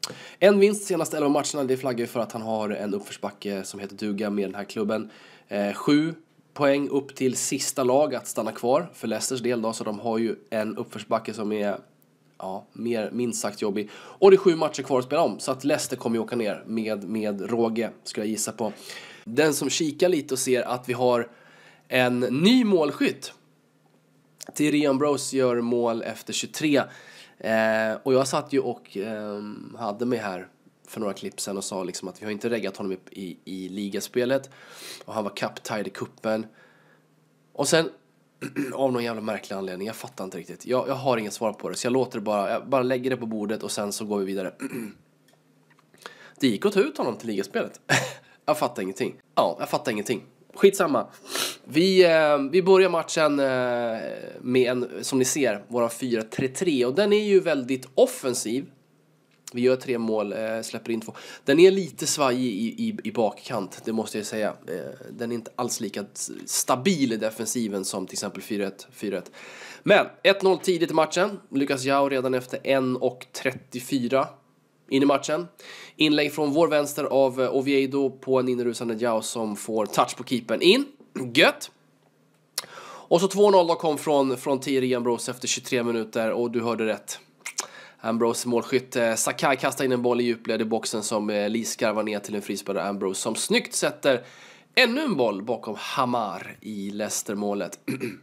En vinst senaste 11 matcherna, det flaggar ju för att han har en uppförsbacke som heter duga med den här klubben. 7 poäng upp till sista lag att stanna kvar för Leicesters del då, så de har ju en uppförsbacke som är minst sagt jobbig. Och det är 7 matcher kvar att spela om, så att Leicester kommer ju åka ner med råge, skulle jag gissa på. Den som kikar lite och ser att vi har en ny målskytt. Thierry Ambrose gör mål efter 23. Och jag satt ju och hade mig här för några klipp sen och sa liksom att vi har inte reggat honom i ligaspelet. Och han var kaptajn i kuppen. Och sen, av någon jävla märklig anledning, jag fattar inte riktigt. Jag har inget svar på det, så jag låter det bara, jag bara lägger det på bordet och sen så går vi vidare. Det gick att ta ut honom till ligaspelet. Jag fattar ingenting. Ja, jag fattar ingenting. Skitsamma. Vi börjar matchen med som ni ser, våran 4-3-3. Och den är ju väldigt offensiv. Vi gör 3 mål, släpper in 2. Den är lite svajig i bakkant, det måste jag säga. Den är inte alls lika stabil i defensiven som till exempel 4-1. Men 1-0 tidigt i matchen. Lucas João redan efter 1:34 in i matchen. Inlägg från vår vänster av Oviedo på en inrusande João som får touch på keepern in. Gött! Och så 2-0 då kom från Thierry Ambrose efter 23 minuter, och du hörde rätt. Ambrose målskytt. Sakai kastar in en boll i djupled i boxen som Lee skarvar ner till en frispelare Ambrose som snyggt sätter ännu en boll bakom Hamar i Leicester-målet.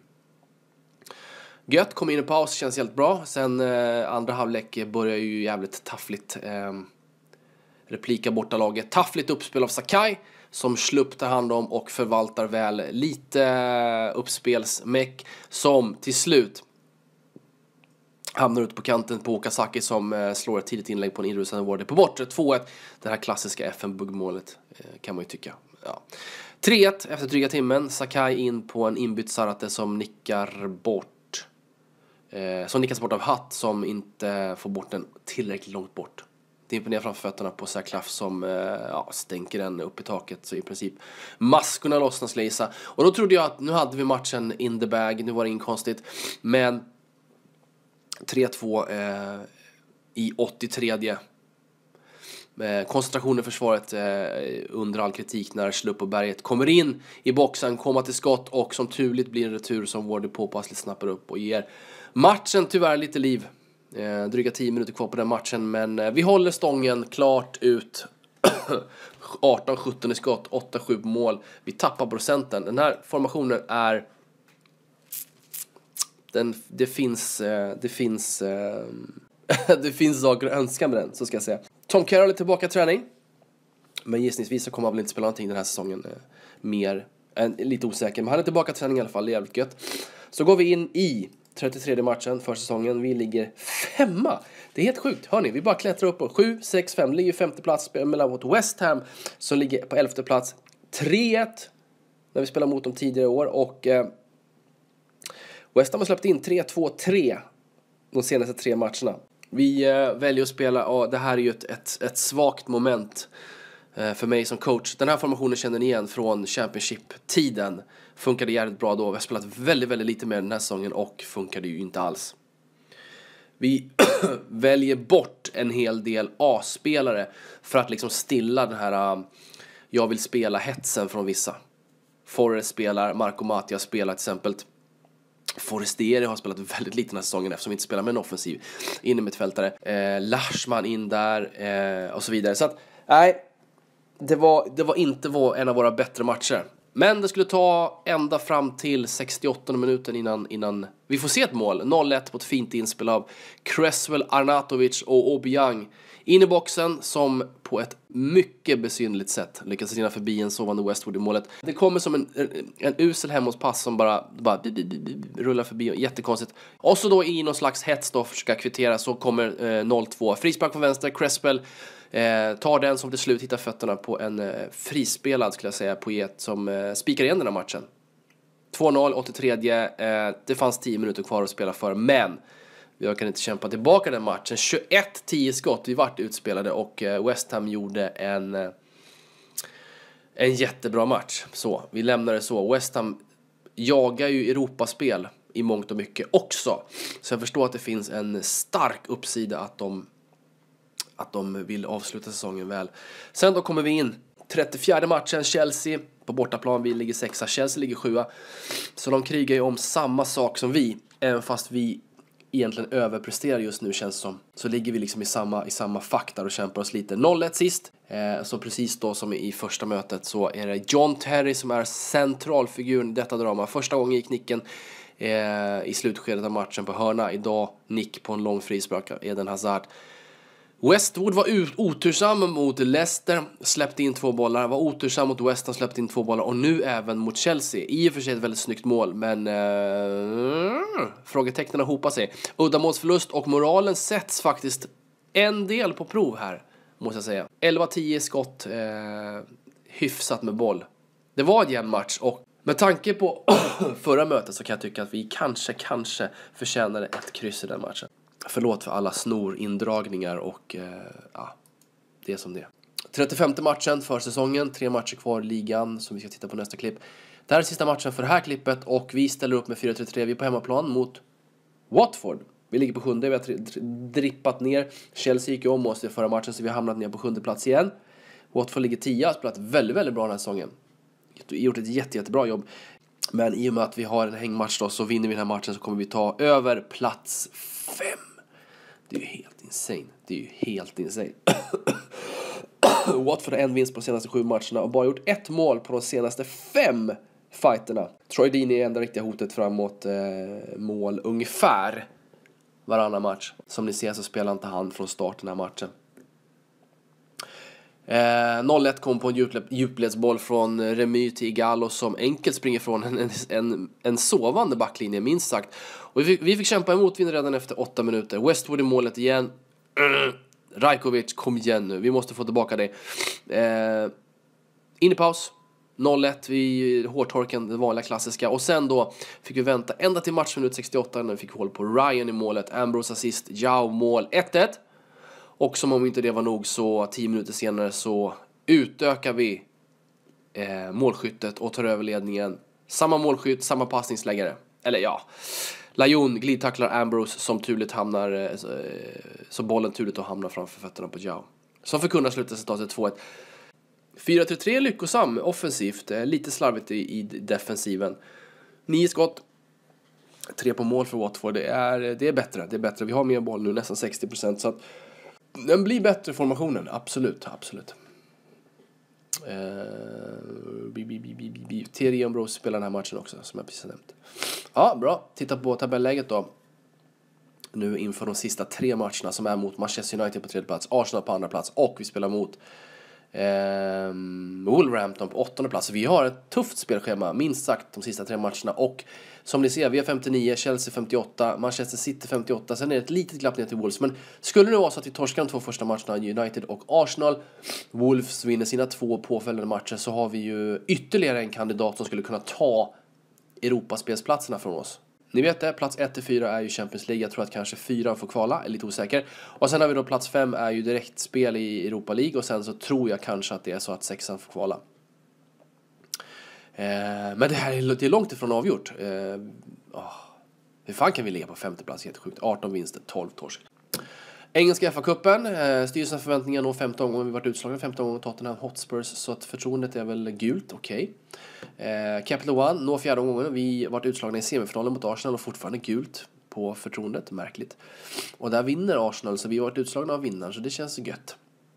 Gött, kom in i paus, känns helt bra. Sen andra halvlek börjar ju jävligt taffligt. Replika borta laget. Taffligt uppspel av Sakai som Schlupp tar hand om och förvaltar väl. Lite uppspelsmäck som till slut hamnar ut på kanten på Okazaki som slår ett tidigt inlägg på en inrusande Ward på bortre. 2-1, det här klassiska FN-buggmålet kan man ju tycka. Ja. 3-1 efter dryga timmen. Sakai in på en inbytt Zarate som nickar bort. Som nickas bort av Hatt som inte får bort den tillräckligt långt bort. Det är ner framför fötterna på Saklaff som stänker den upp i taket, så i princip maskorna lossnas Leisa. Och då trodde jag att nu hade vi matchen in the bag, nu var det inkonstigt. Men 3-2 i 83. Koncentrationen i försvaret under all kritik när Schlupp och Berget kommer in i boxen, kommer till skott och som turligt blir en retur som Wardy påpassligt snappar upp och ger matchen tyvärr lite liv. Dryga 10 minuter kvar på den matchen, men vi håller stången klart ut. 18-17 i skott, 8-7 på mål. Vi tappar procenten. Den här formationen är det finns det finns saker att önska med den, så ska jag säga. Tom Carroll är tillbaka i träning, men gissningsvis så kommer han väl inte spela någonting den här säsongen mer. Lite osäker, men han är tillbaka i träning i alla fall, det är jävligt gött. Så går vi in i 33:e matchen för säsongen. Vi ligger 5. Det är helt sjukt, hörni. Vi bara klättrar upp på 7, 6, 5. Ligger 5:e plats mellan mot West Ham som ligger på 11:e plats. 3-1 när vi spelar mot dem tidigare år, och West Ham har släppt in 3-2-3 de senaste 3 matcherna. Vi väljer att spela, det här är ju ett svagt moment för mig som coach. Den här formationen känner ni igen från Championship-tiden. Funkade jävligt bra då. Vi har spelat väldigt, väldigt lite med den här säsongen och funkade ju inte alls. Vi väljer bort en hel del A-spelare för att liksom stilla den här jag vill spela hetsen från vissa. Forrest spelar, Marco Matia spelar till exempel. Forestieri har spelat väldigt lite den här säsongen eftersom vi inte spelar med en offensiv inne med ett fältare. Lashman in där och så vidare. Så att, nej, det var inte en av våra bättre matcher. Men det skulle ta ända fram till 68 minuten innan vi får se ett mål. 0-1 på ett fint inspel av Cresswell, Arnautovic och Obiang in i boxen som på ett mycket besynnerligt sätt lyckas rinna förbi en sovande Westwood i målet. Det kommer som en usel hemåspass som bara rullar förbi, jättekonstigt. Och så då i någon slags hets då ska kvittera, så kommer 0-2. Frispark från vänster, Cresswell tar den som till slut hittar fötterna på en frispelad, skulle jag säga, poet som spikar igen den här matchen. 2-0, 83. Det fanns 10 minuter kvar att spela för, men vi kan inte kämpa tillbaka den matchen. 21-10 skott, vi vart utspelade och West Ham gjorde en jättebra match. Så, vi lämnar det så. West Ham jagar ju Europaspel i mångt och mycket också. Så jag förstår att det finns en stark uppsida att de vill avsluta säsongen väl. Sen då kommer vi in 34:e matchen, Chelsea på bortaplan. Vi ligger 6, Chelsea ligger 7. Så de krigar ju om samma sak som vi, även fast vi egentligen överpresterar just nu, känns som. Så ligger vi liksom i samma fack där och kämpar oss lite. 0-1 sist. Så precis då som i första mötet så är det John Terry som är centralfiguren i detta drama. Första gången gick nicken i slutskedet av matchen på hörna. Idag nick på en lång frispark av Eden Hazard. Westwood var otursam mot Leicester, släppte in 2 bollar. Var otursam mot West Ham, släppte in 2 bollar. Och nu även mot Chelsea. I och för sig ett väldigt snyggt mål, men frågetecknen hopar sig. Uddamålsförlust och moralen sätts faktiskt en del på prov här, måste jag säga. 11-10 skott, hyfsat med boll. Det var en jämn match, och med tanke på förra mötet så kan jag tycka att vi kanske förtjänade ett kryss i den matchen. Förlåt för alla snorindragningar och det är som det är. 35:e matchen för säsongen. 3 matcher kvar i ligan som vi ska titta på nästa klipp. Det här är sista matchen för det här klippet och vi ställer upp med 4-3-3. Vi är på hemmaplan mot Watford. Vi ligger på 7:e, vi har drippat ner. Chelsea gick ju om oss i förra matchen så vi har hamnat ner på 7:e plats igen. Watford ligger 10, har spelat väldigt, väldigt bra den här säsongen. Gjort ett jättebra jobb. Men i och med att vi har en hängmatch då, så vinner vi den här matchen så kommer vi ta över plats 5. Det är ju helt insane. Watford har en vinst på de senaste 7 matcherna och bara gjort 1 mål på de senaste 5 fighterna. Troy Deeney är enda riktiga hotet framåt mål ungefär varannan match. Som ni ser så spelar inte han från start den här matchen. 0-1 kom på en djupledsboll från Remy till Igalo som enkelt springer från en sovande backlinje, minst sagt. Och vi fick kämpa emot vinner redan efter 8 minuter. Westwood i målet igen. Rajkovic, kom igen nu. Vi måste få tillbaka dig. In i paus. 0-1 vid hårtorken, det vanliga klassiska. Och sen då fick vi vänta ända till matchminut 68 när vi fick håll på Ryan i målet. Ambrose assist, Jao mål 1-1. Och som om inte det var nog så 10 minuter senare så utökar vi målskyttet och tar över ledningen. Samma målskytt, samma passningsläggare. Eller ja, Lajon glidtacklar Ambrose som turligt hamnar, så bollen turligt hamnar framför fötterna på Jao. Som för kunna sluta resultatet 2-1. 4-3 lyckosam offensivt, lite slarvigt i defensiven. 9 skott. 3 på mål för Watford. Det är bättre. Vi har mer boll nu, nästan 60%, så att den blir bättre formationen, absolut. Thierry Ambrose spelar den här matchen också, som jag precis nämnt. Ja, bra. Titta på tabelläget då. Nu inför de sista 3 matcherna som är mot Manchester United på 3:e plats, Arsenal på 2:a plats och vi spelar mot Wolverhampton på 8:e plats. Så vi har ett tufft spelschema, minst sagt, de sista 3 matcherna. Och som ni ser, vi har 59, Chelsea 58, Manchester City 58. Sen är det ett litet glapp ner till Wolves. Men skulle det vara så att vi torskar de 2 första matcherna, United och Arsenal, Wolves vinner sina 2 påföljande matcher, så har vi ju ytterligare en kandidat som skulle kunna ta Europaspelsplatserna från oss. Ni vet det, plats 1-4 är ju Champions League. Jag tror att kanske 4 får kvala, är lite osäker. Och sen har vi då plats 5 är ju direktspel i Europa League. Och sen så tror jag kanske att det är så att 6 får kvala. Men det här är långt ifrån avgjort. Hur fan kan vi ligga på 5:e plats? Helt sjukt. 18 vinster, 12 torsk. Engelska FA-cupen, styrelsens förväntningar når 15 omgångar. Vi har varit utslagna 15 gånger Tottenham Hotspurs, så att förtroendet är väl gult, okej. Capital One når 4:e omgången. Vi har varit utslagna i semifinalen mot Arsenal och fortfarande gult på förtroendet, märkligt. Och där vinner Arsenal, så vi har varit utslagna av vinnaren, så det känns gött.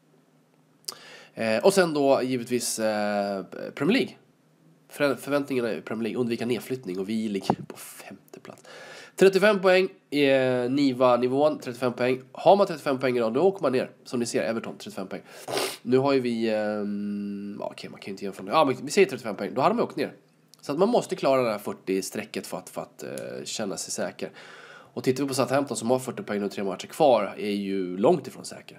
Och sen då givetvis Premier League. Förväntningarna i Premier League, undvika nedflyttning, och vi ligger på 5:e plats. 35 poäng i Niva-nivån, 35 poäng. Har man 35 poäng idag, då åker man ner. Som ni ser, Everton, 35 poäng. Nu har ju vi, okej, man kan ju inte jämföra det. Ja, men vi säger 35 poäng, då hade man åkt ner. Så att man måste klara det här 40-strecket för att känna sig säker. Och tittar vi på Southampton som har 40 poäng och 3 matcher kvar, är ju långt ifrån säker.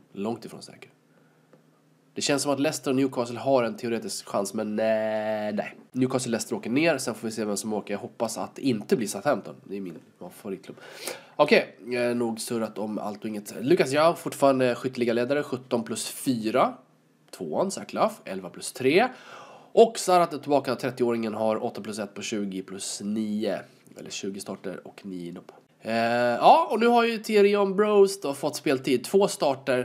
Det känns som att Leicester och Newcastle har en teoretisk chans, men nej. Newcastle och Leicester åker ner, sen får vi se vem som åker. Jag hoppas att det inte blir Southampton. Det är min favoritklubb. Okej, nog surrat om allt och inget. Lucas Jao, fortfarande skytteligaledare, 17+4. 2an, Saklaff, 11+3. Och Sarat är tillbaka, 30-åringen har 8+1 på 20+9. Eller 20 starter och 9 inhopp. Ja, och nu har ju Thierry Ambrose då fått speltid. 2 starter.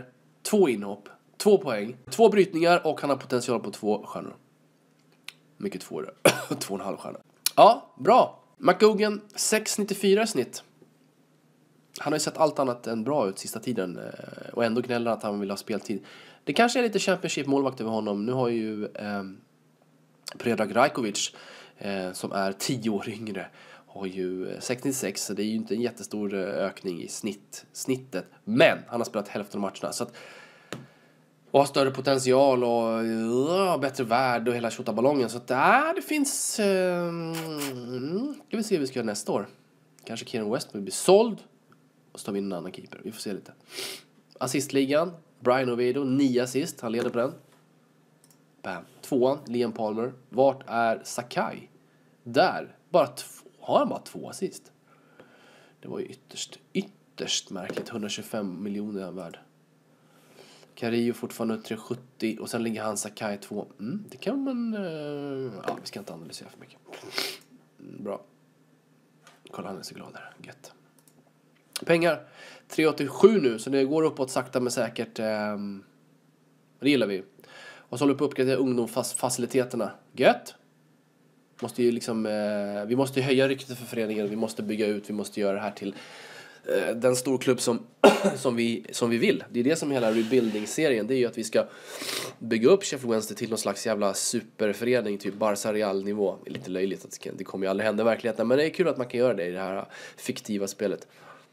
2 inhopp, 2 poäng, 2 brytningar och han har potential på 2 stjärnor. Mycket 2 är det. 2,5 stjärnor. Ja, bra. McGogan 6,94 snitt. Han har ju sett allt annat än bra ut sista tiden. Och ändå gnäller att han vill ha speltid. Det kanske är lite Championship-målvakt över honom. Nu har ju Predrag Rajkovic, som är 10 år yngre, har ju 6,96. Så det är ju inte en jättestor ökning i snittet. Men han har spelat hälften av matcherna. Så att, och har större potential och bättre värld och hela tjottaballongen. Så att det finns... ska vi se hur vi ska göra nästa år. Kanske Kieran Westman blir såld. Och så tar vi in en annan keeper. Vi får se lite. Assistligan. Brian Oviedo, 9 assist. Han leder på den. Bam. 2an, Liam Palmer. Vart är Sakai? Där. Har han bara 2 assist? Det var ju ytterst märkligt. 125 miljoner är han värd. Carillo fortfarande 370. Och sen ligger han Sakai 2. Det kan man... vi ska inte analysera för mycket. Bra. Kolla, han är så glad där. Gött. Pengar 3,87 nu, så det går uppåt sakta men säkert. Det gillar vi. Och så håller vi på att uppgradera ungdomsfaciliteterna. Gött. Måste ju liksom, vi måste höja ryktet för föreningen. Vi måste bygga ut, vi måste göra det här till den stor klubb som vi vill. Det är det som är hela rebuilding-serien. Det är ju att vi ska bygga upp Sheffield Wednesday till någon slags jävla superförening, typ Barca Real-nivå. Det är lite löjligt att det kommer ju aldrig hända i verkligheten, men det är kul att man kan göra det i det här fiktiva spelet.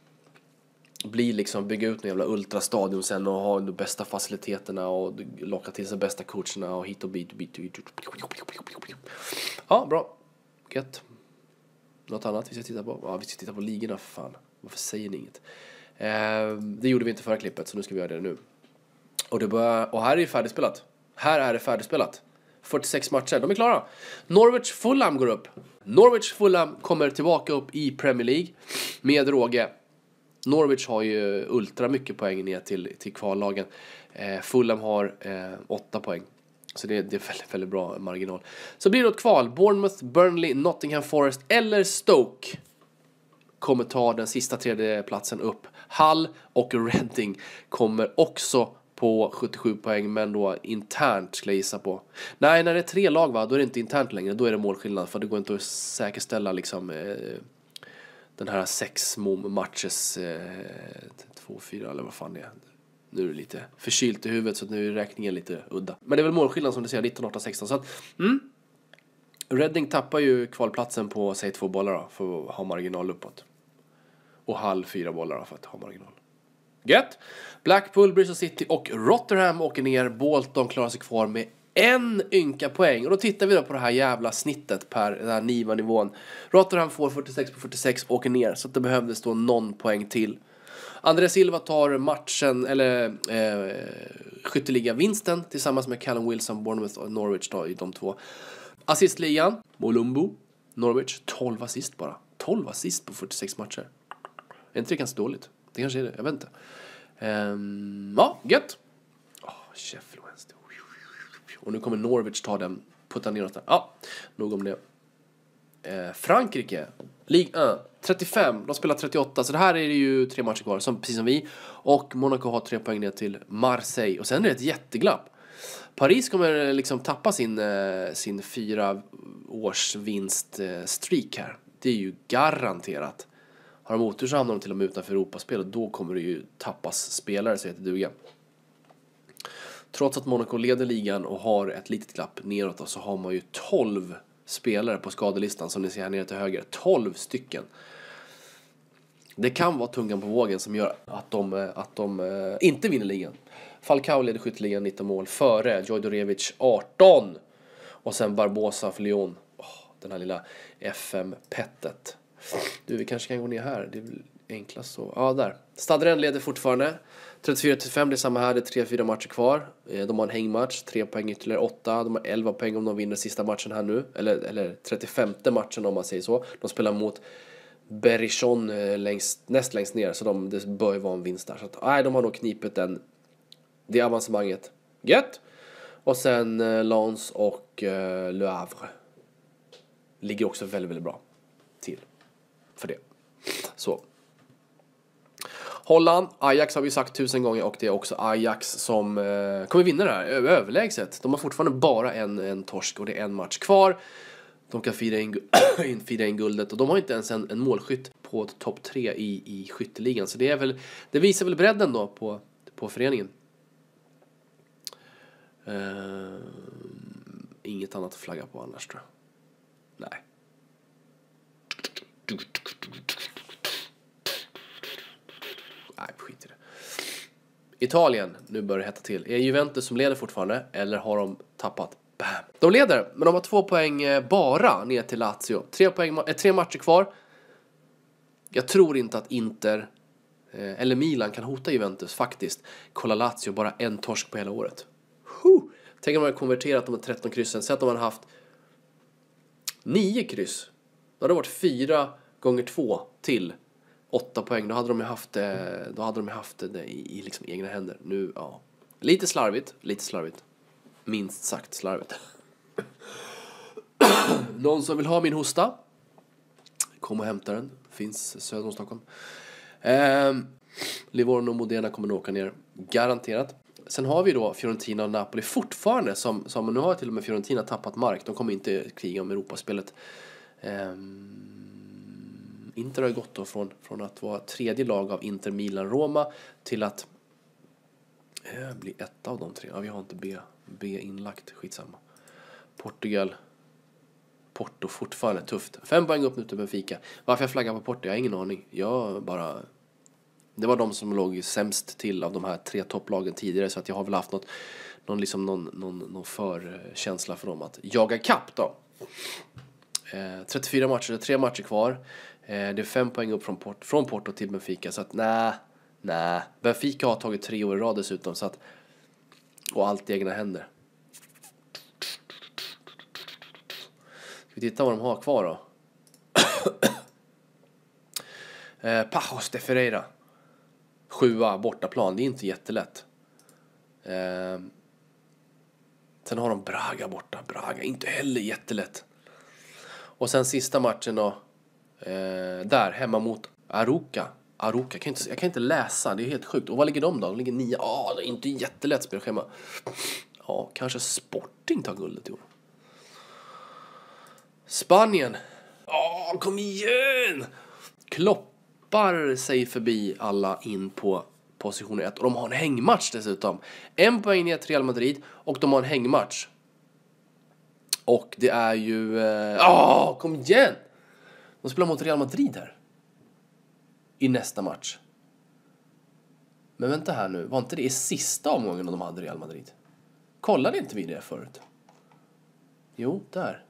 Bygga ut en jävla ultrastadion sen och ha de bästa faciliteterna och locka till sig bästa coacherna och hit och bit. Ja, bra. Gött. Något annat vi ska titta på? Ja, vi ska titta på ligorna, för fan. Varför säger ni inget? Det gjorde vi inte förra klippet, så nu ska vi göra det nu. Och här är det färdigspelat. 46 matcher, de är klara. Norwich Fulham går upp. Norwich Fulham kommer tillbaka upp i Premier League med råge. Norwich har ju ultra mycket poäng ner till kvallagen. Fulham har 8 poäng. Så det är väldigt, väldigt bra marginal. Så blir det ett kval. Bournemouth, Burnley, Nottingham Forest eller Stoke kommer ta den sista 3:e platsen upp. Hull och Reading kommer också på 77 poäng, men då internt skulle jag gissa på. Nej, när det är 3 lag, då är det inte internt längre. Då är det målskillnad, för det går inte att säkerställa liksom den här 6 matches 2-4 eller vad fan det är. Nu är det lite förkylt i huvudet, så nu är räkningen lite udda. Men det är väl målskillnad som du säger, 19-8-16. Så att, Reading tappar ju kvalplatsen på, säg 2 bollar då, för att ha marginal uppåt. Och Hull 4 bollar då, för att ha marginal. Gött! Blackpool, Bristol City och Rotherham åker ner. Bolton klarar sig kvar med en ynka poäng. Och då tittar vi då på det här jävla snittet per den här Niva-nivån. Rotherham får 46 på 46, åker ner. Så att det behövdes då någon poäng till. André Silva tar matchen, eller skytteliga-vinsten tillsammans med Callum Wilson, Bournemouth och Norwich då, i de 2. Assistligan, Molumbo, Norwich, 12 assist bara. 12 assist på 46 matcher. Är inte det ganska dåligt? Det kanske är det, jag vet inte. Ja, gött. Sheffield Wednesday. Och nu kommer Norwich ta den, putta ner den. Ja, nog om det. Frankrike, Ligue 1, 35, de spelar 38. Så det här är det ju 3 matcher kvar, precis som vi. Och Monaco har 3 poäng ner till Marseille. Och sen är det ett jätteglapp. Paris kommer liksom tappa sin 4 års vinst streak här. Det är ju garanterat. Har de otur så hamnar de till och med utanför Europaspel, och då kommer det ju tappas spelare så heter duga. Trots att Monaco leder ligan och har ett litet glapp neråt, så har man ju 12 spelare på skadelistan som ni ser här nere till höger. 12 stycken. Det kan vara tungan på vågen som gör att de inte vinner ligan. Falcao leder skytteligan 19 mål före Djordjevic 18. Och sen Barbosa för Lyon. Den här lilla FM-pettet. Du, vi kanske kan gå ner här. Det är väl enklast så. Ja, där. Stadren leder fortfarande. 34-5, det är samma här. Det är 3-4 matcher kvar. De har en hängmatch. 3 poäng ytterligare 8. De har 11 poäng om de vinner sista matchen här nu. Eller 35:e matchen om man säger så. De spelar mot Berrichon näst längst ner. Så det bör ju vara en vinst där. Så att, de har nog knipet det avancemanget. Gött! Och sen Lens och Le Havre ligger också väldigt, väldigt bra till för det. Så. Holland, Ajax har vi sagt 1000 gånger och det är också Ajax som kommer vinna det här överlägset. De har fortfarande bara en torsk och det är en match kvar. De kan fira in guldet och de har inte ens en målskytt på topp 3 i skytteligan. Så det visar väl bredden då på föreningen. Inget annat att flagga på annars tror jag. Nej. Nej, skit i det. Italien, nu börjar det hetta till. Är Juventus som leder fortfarande eller har de tappat? Bam. De leder, men de har 2 poäng bara ner till Lazio. 3 matcher kvar. Jag tror inte att Inter eller Milan kan hota Juventus faktiskt. Kolla Lazio, bara en torsk på hela året. Tänk om man hade konverterat de 13 kryssen. Säg att de hade haft 9 kryss. Då hade det varit 4 gånger 2 till 8 poäng. Då hade de haft det i liksom egna händer. Nu, ja. Lite slarvigt. Minst sagt slarvigt. Någon som vill ha min hosta? Kom och hämta den. Finns söder om Stockholm. Livorno och Modena kommer att åka ner. Garanterat. Sen har vi då Fiorentina och Napoli fortfarande. Som nu har till och med Fiorentina tappat mark. De kommer inte kriga om Europaspelet. Inter har gått då från att vara tredje lag av Inter, Milan, Roma till att bli ett av de 3. Ja, vi har inte B inlagt, skitsamma. Porto fortfarande tufft. 5 poäng upp nu till Benfica. Varför jag flaggar på Porto? Jag har ingen aning. Det var de som låg sämst till av de här 3 topplagen tidigare, så att jag har väl haft någon förkänsla för dem att jaga kapp då. 34 matcher, 3 matcher kvar. Det är 5 poäng upp från Porto till Benfica, så att nej. Benfica har tagit 3 år i rad dessutom, så att, och allt i egna händer. Ska vi titta vad de har kvar då? Pajos de Ferreira 7 bortaplan, det är inte jättelätt. Sen har de Braga borta. Braga, inte heller jättelätt. Och sen sista matchen då, där hemma mot Arouca. Jag kan inte läsa, det är helt sjukt. Och vad ligger de då? De ligger 9. Det är inte jättelätt spelschema. Ja, kanske Sporting tar guldet i år. Spanien. Kom igen! Kloppar sig förbi alla in på position 1. Och de har en hängmatch dessutom. 1 poäng ner till Real Madrid. Och de har en hängmatch. Och det är ju... kom igen! De spelar mot Real Madrid här. I nästa match. Men vänta här nu. Var inte det i sista omgången de hade Real Madrid? Kollade inte vi det förut? Jo, där.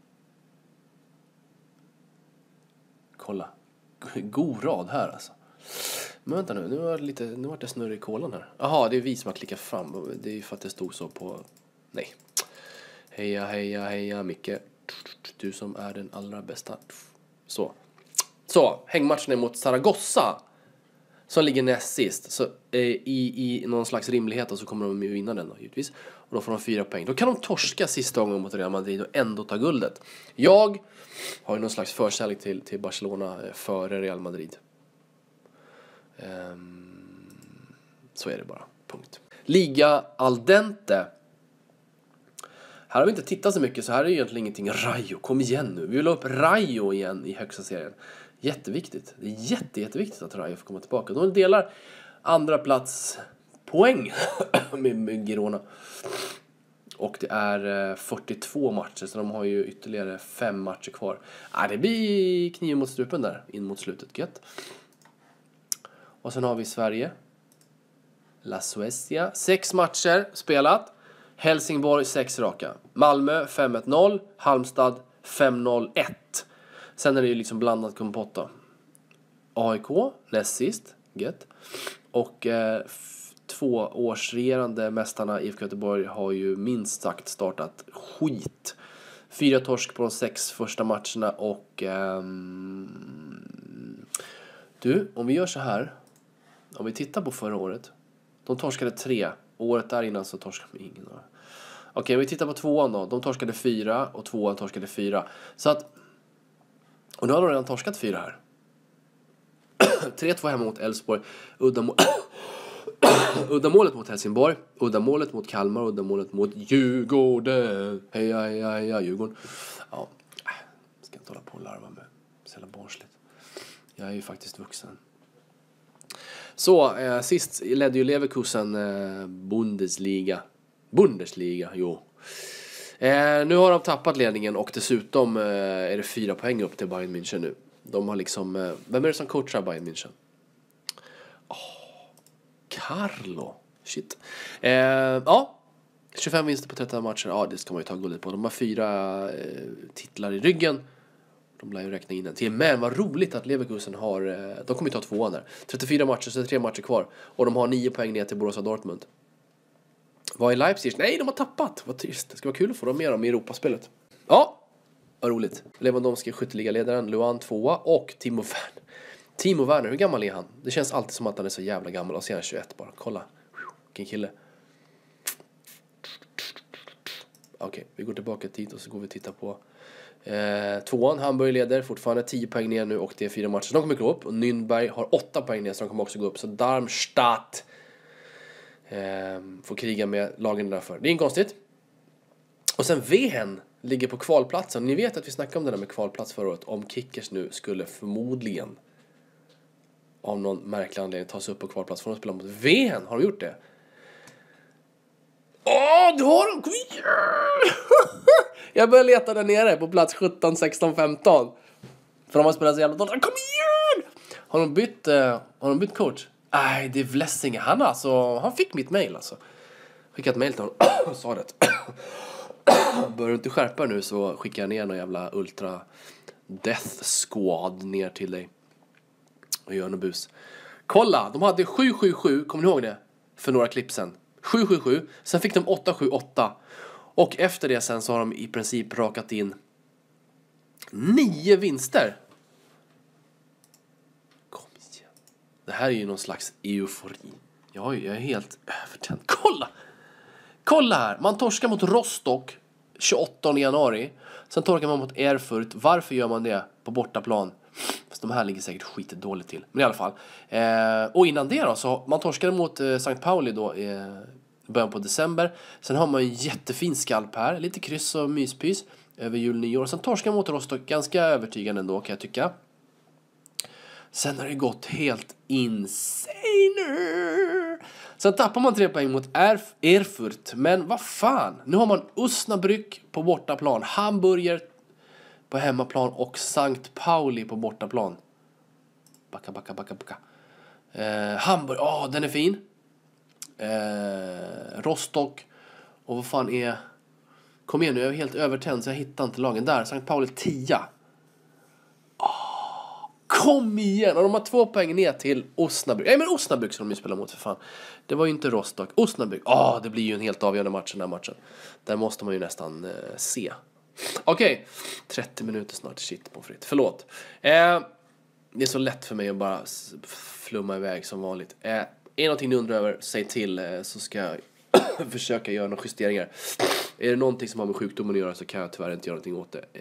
Kolla. God rad här alltså. Men vänta nu. Nu var det snurr i kolan här. Jaha, det är vi som har klickat fram. Det är ju för att det stod så på... Nej. Heja Micke. Du som är den allra bästa. Så, hängmatchen är mot Zaragoza, som ligger näst sist. Så i någon slags rimlighet så kommer de ju vinna den då, givetvis. Och då får de 4 poäng. Då kan de torska sista gången mot Real Madrid och ändå ta guldet. Jag har ju någon slags förkärlek till Barcelona före Real Madrid. Så är det bara. Punkt. Liga al dente. Här har vi inte tittat så mycket, så här är egentligen ingenting. Rayo, kom igen nu. Vi vill ha upp Rayo igen i högsta serien. Jätteviktigt. Det är jätteviktigt att Rayo får komma tillbaka. De delar andra plats poäng med Girona. Och det är 42 matcher, så de har ju ytterligare 5 matcher kvar. Det blir kniv mot strupen där, in mot slutet. Gött. Och sen har vi Sverige. La Suecia. 6 matcher spelat. Helsingborg 6 raka. Malmö 5-1-0. Halmstad 5-0-1. Sen är det ju liksom blandat kompott då. AIK näst sist. Gött. Och 2-årsregerande mästarna IFK Göteborg har ju minst sagt startat skit. 4 torsk på de 6 första matcherna. Och om vi gör så här. Om vi tittar på förra året. De torskade 3. Året där innan så torskade de ingen. Okej, vi tittar på 2an då. De torskade 4 och 2an torskade 4. Så att... Och nu har de redan torskat 4 här. 3-2 hemma mot Elfsborg. Uddamålet mot Helsingborg. Uddamålet mot Kalmar. Uddamålet mot Djurgården. Heja, Djurgården. Ja, ska inte hålla på och larva med. Så jävla barnsligt. Jag är ju faktiskt vuxen. Så, sist ledde ju Leverkusen Bundesliga, jo. Nu har de tappat ledningen och dessutom är det 4 poäng upp till Bayern München nu. De har liksom, vem är det som coachar Bayern München? Carlo. Shit. Ja, 25 vinster på 13 matcher. Ja, det ska man ju ta guldet på. De har 4 titlar i ryggen. De lär ju räkna in en till. Men vad roligt att Leverkusen har... De kommer ju ta 2 där. 34 matcher, så är det 3 matcher kvar. Och de har 9 poäng ner till Borussia Dortmund. Vad är Leipzig? Nej, de har tappat. Vad trist. Det ska vara kul att få dem med dem i Europaspelet. Ja, vad roligt. Lewandowski, skytteligaledaren. Luan 2 och Timo Werner, hur gammal är han? Det känns alltid som att han är så jävla gammal. Och så är han 21 bara. Kolla. Vilken kille. Okej, vi går tillbaka dit och så går vi titta på... 2an, Hamburg leder fortfarande 10 poäng ner nu och det är 4 matcher så de kommer gå upp och Nürnberg har 8 poäng ner så de kommer också gå upp så Darmstadt får kriga med lagen därför. Det är inte konstigt. Och sen Wehen ligger på kvalplatsen. Ni vet att vi snackade om det där med kvalplats förra året. Om Kickers nu skulle förmodligen av någon märklig anledning ta sig upp på kvalplats för att spela mot Wehen. Har de gjort det? Det har de! Kom igen! Jag börjar leta där nere på plats 17, 16, 15. För de har spelat så jävla dåligt. Kom igen! Har de bytt coach? Nej, det är Vlessing. Han fick mitt mail alltså. Skickat mail till honom. Sa det. Börjar du inte skärpa nu så skickar jag ner någon jävla ultra death squad ner till dig. Och gör något bus. Kolla, de hade 7-7-7. Kommer ni ihåg det? För några klipp sen. 7-7-7. Sen fick de 8-7-8. Och efter det sen så har de i princip rakat in 9 vinster. Kom igen. Det här är ju någon slags eufori. Jag är helt övertänd. Kolla här. Man torskar mot Rostock 28 januari. Sen torskar man mot Erfurt. Varför gör man det på bortaplan? Fast de här ligger säkert skitdåligt till. Men i alla fall. Och innan det då så man torskade mot St. Pauli då början på december. Sen har man en jättefin skalp här. Lite kryss och myspys över jul och nyår. Sen torskar mot Rostock ganska övertygande ändå kan jag tycka. Sen har det gått helt insane. Sen tappar man 3 poäng mot Erfurt. Men vad fan. Nu har man Osnabrück på bortaplan. Hamburger på hemmaplan. Och St. Pauli på bortaplan. Backa. Hamburg. Den är fin. Rostock. Och vad fan är... Kom igen nu, jag är helt övertänd så jag hittar inte lagen. Där, St. Pauli 10. Kom igen! Och de har 2 poäng ner till Osnabrück. Nej men Osnabrück som de spelar mot för fan. Det var ju inte Rostock. Osnabrück. Det blir ju en helt avgörande match den här matchen. Där måste man ju nästan se. Okej. 30 minuter snart. Shit på fritt. Förlåt. Det är så lätt för mig att bara flumma iväg som vanligt. Är någonting ni undrar över, säg till så ska jag försöka göra några justeringar. Är det någonting som har med sjukdomen att göra så kan jag tyvärr inte göra någonting åt det.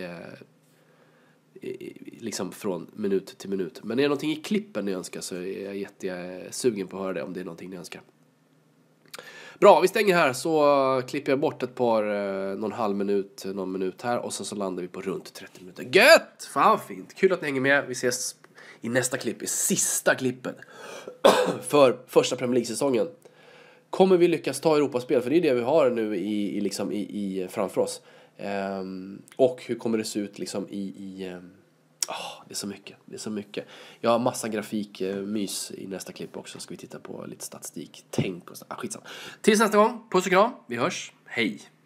Liksom från minut till minut. Men är det någonting i klippen ni önskar så är jag jättesugen på att höra det om det är någonting ni önskar. Bra, vi stänger här så klipper jag bort ett par, någon minut här och sen så landar vi på runt 30 minuter. Gött! Fan fint, kul att ni hänger med. Vi ses i nästa klipp, i sista klippet för första Premier League-säsongen. Kommer vi lyckas ta Europaspel? För det är det vi har nu i framför oss. Och hur kommer det se ut liksom det är så mycket. Jag har massa grafikmys i nästa klipp också. Ska vi titta på lite statistik, tänk och så. Skitsamma. Tills nästa gång, puss och kram. Vi hörs. Hej!